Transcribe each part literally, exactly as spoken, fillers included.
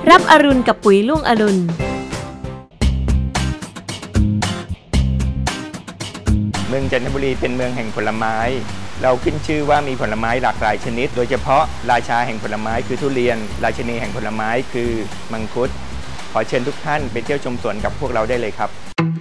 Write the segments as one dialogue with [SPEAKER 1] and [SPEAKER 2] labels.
[SPEAKER 1] รับอรุณกับปุ๋ยรุ่งอรุณ
[SPEAKER 2] เมืองจันทบุรีเป็นเมืองแห่งผลไม้เราขึ้นชื่อว่ามีผลไม้หลากหลายชนิดโดยเฉพาะราชาแห่งผลไม้คือทุเรียนราชินีแห่งผลไม้คือมังคุดขอเชิญทุกท่านไปเที่ยวชมสวนกับพวกเราได้เลยครับ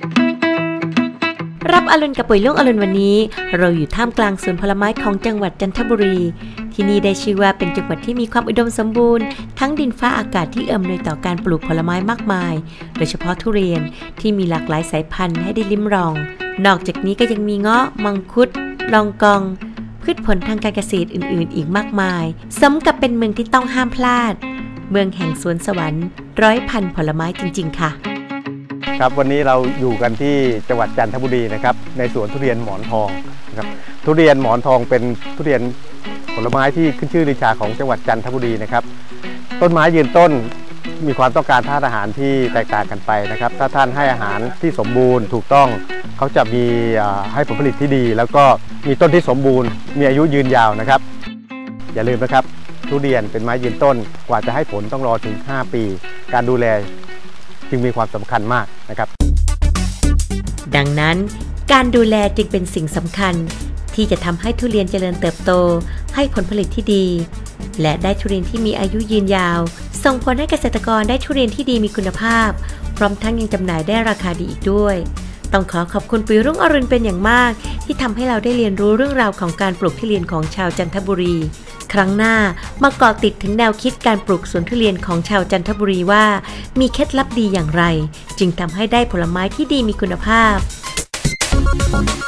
[SPEAKER 1] รับอรุณกับปุ๋ยรุ่งอรุณวันนี้เราอยู่ท่ามกลางสวนผลไม้ของจังหวัดจันทบุรีที่นี่ได้ชื่อว่าเป็นจังหวัดที่มีความอุดมสมบูรณ์ทั้งดินฟ้าอากาศที่เอื้ออำนวยต่อการปลูกผลไม้มากมายโดยเฉพาะทุเรียนที่มีหลากหลายสายพันธุ์ให้ได้ลิ้มลองนอกจากนี้ก็ยังมีเงาะมังคุดลองกองพืชผลทางการเกษตรอื่นๆอีกมากมายสมกับเป็นเมืองที่ต้องห้ามพลาดเมืองแห่งสวนสวรรค์ร้อยพันผลไม้จริงๆค่ะ
[SPEAKER 3] ครับวันนี้เราอยู่กันที่จังหวัดจันทบุรีนะครับในสวนทุเรียนหมอนทองนะครับทุเรียนหมอนทองเป็นทุเรียนผลไม้ที่ขึ้นชื่อลือชาของจังหวัดจันทบุรีนะครับต้นไม้ยืนต้นมีความต้องการธาตุอาหารที่แตกต่างกันไปนะครับถ้าท่านให้อาหารที่สมบูรณ์ถูกต้องเขาจะมีให้ผลผลิตที่ดีแล้วก็มีต้นที่สมบูรณ์มีอายุยืนยาวนะครับอย่าลืมนะครับทุเรียนเป็นไม้ยืนต้นกว่าจะให้ผลต้องรอถึงห้าปีการดูแลจึงมีความสำคัญมากนะครับ
[SPEAKER 1] ดังนั้นการดูแลจึงเป็นสิ่งสำคัญที่จะทำให้ทุเรียนเจริญเติบโตให้ผลผลิตที่ดีและได้ทุเรียนที่มีอายุยืนยาวส่งผลให้เกษตรกรได้ทุเรียนที่ดีมีคุณภาพพร้อมทั้งยังจำหน่ายได้ราคาดีอีกด้วยต้องขอขอบคุณปุ๋ยรุ่งอรุณเป็นอย่างมากที่ทำให้เราได้เรียนรู้เรื่องราวของการปลูกทุเรียนของชาวจันทบุรีครั้งหน้ามาเกาะติดถึงแนวคิดการปลูกสวนทุเรียนของชาวจันทบุรีว่ามีเคล็ดลับดีอย่างไรจึงทำให้ได้ผลไม้ที่ดีมีคุณภาพ